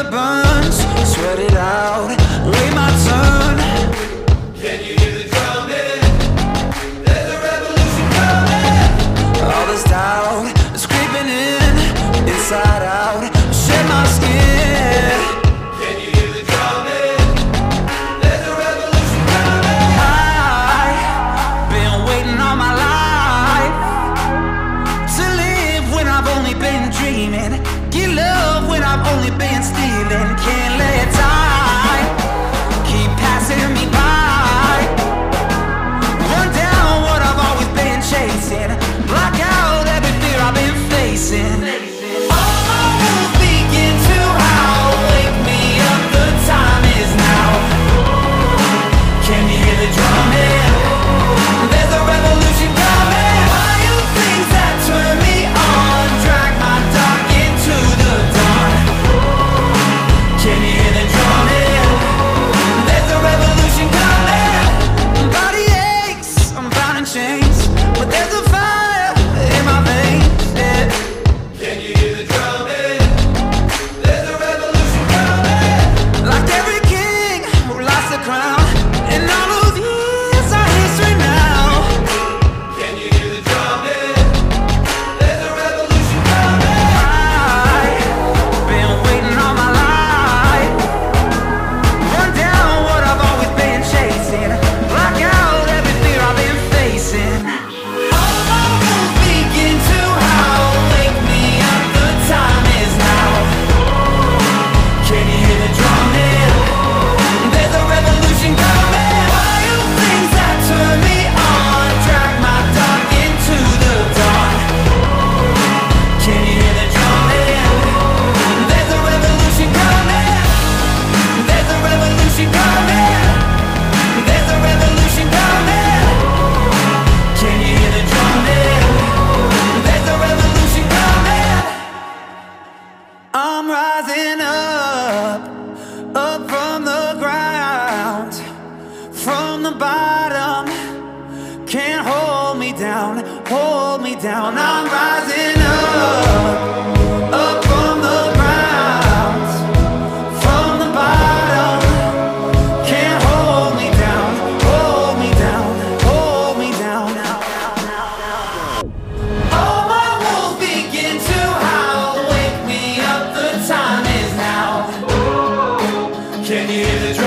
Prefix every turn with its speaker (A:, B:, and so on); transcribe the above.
A: the burns, sweat it out, wait my turn. Can you hear the drumming? There's a revolution coming. All this doubt is creeping in, inside out, shed my skin. Can you hear the drumming? There's a revolution coming. I've been waiting all my life to live when I've only been dreaming, get love when I've only been stealing. Can't let time keep passing me by, run down what I've always been chasing, block out every fear I've been facing. All my wounds begin to howl, wake me up, the time is now. Can you hear the drumming? There's a revolution coming. Wild things that turn me on, drag my dark into the dawn. Can you hear the drumming? There's a revolution coming. Body aches, I'm bound in chains, but there's a fire in my veins, yeah. Can you hear the drumming? There's a revolution coming. Like every king who lost the crown, and all those years are history now. Can you hear the drumming? There's a revolution coming. I've been waiting all my life, run down what I've always been chasing, block out every fear I've been facing. All my wounds begin to howl, wake me up, the time is now. Can you hear the drumming? There's a revolution coming. Wild things that turn me on, drag my dark into the dawn. Can you hear the drumming? There's a revolution coming. There's a revolution coming. There's a revolution coming. Can you hear the drumming? There's a revolution coming. I'm rising up from the ground, from the bottom. Can't hold me down, hold me down. I'm rising up from the ground, from the bottom. Can't hold me down, hold me down, hold me down. All my wolves begin to howl, wake me up, the time is now. Can you hear the